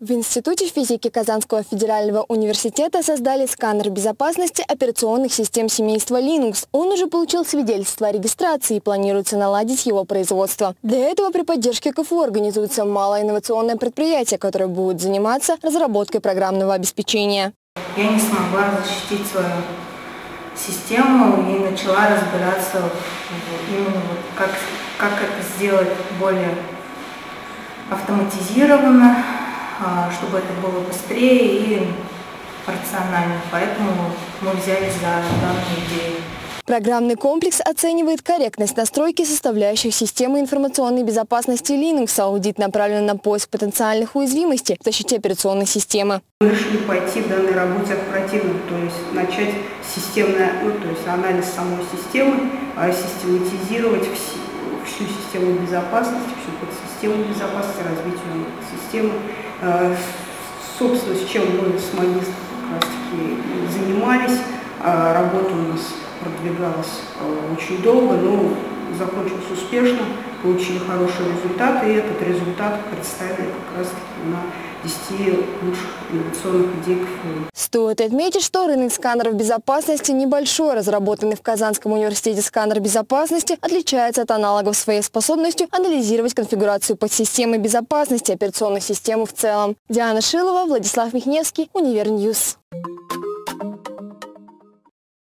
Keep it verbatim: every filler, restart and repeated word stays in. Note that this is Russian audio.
В Институте физики Казанского федерального университета создали сканер безопасности операционных систем семейства Linux. Он уже получил свидетельство о регистрации и планируется наладить его производство. Для этого при поддержке КФУ организуется малоинновационное предприятие, которое будет заниматься разработкой программного обеспечения. Я не смогла защитить свою систему и начала разбираться именно вот как, как это сделать более автоматизированно, чтобы это было быстрее и рационально. Поэтому мы взялись за данную идею. Программный комплекс оценивает корректность настройки составляющих системы информационной безопасности Linux. Аудит направлен на поиск потенциальных уязвимостей в защите операционной системы. Мы решили пойти в данной работе оперативно, то есть начать системный, ну, то есть анализ самой системы, систематизировать всю, всю систему безопасности, всю подсистему безопасности, развитие системы. Собственно, с чем мы с магистром как раз таки занимались. Работа у нас продвигалась очень долго, но закончилась успешно, получили хорошие результаты, и этот результат представили как раз таки на десяти лучших инновационных идей КФУ. Стоит отметить, что рынок сканеров безопасности небольшой. Разработанный в Казанском университете сканер безопасности отличается от аналогов своей способностью анализировать конфигурацию подсистемы безопасности операционной системы в целом. Диана Шилова, Владислав Михневский, Универньюз.